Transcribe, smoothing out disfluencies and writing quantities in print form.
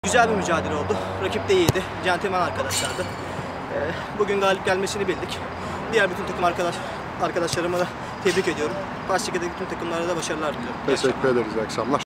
Güzel bir mücadele oldu. Rakip de iyiydi. Centilmen arkadaşlardı. Bugün galip gelmesini bildik. Diğer bütün takım arkadaşlarıma da tebrik ediyorum. Baştaki bütün takımlara da başarılar diliyorum. Teşekkür ederiz. İyi akşamlar.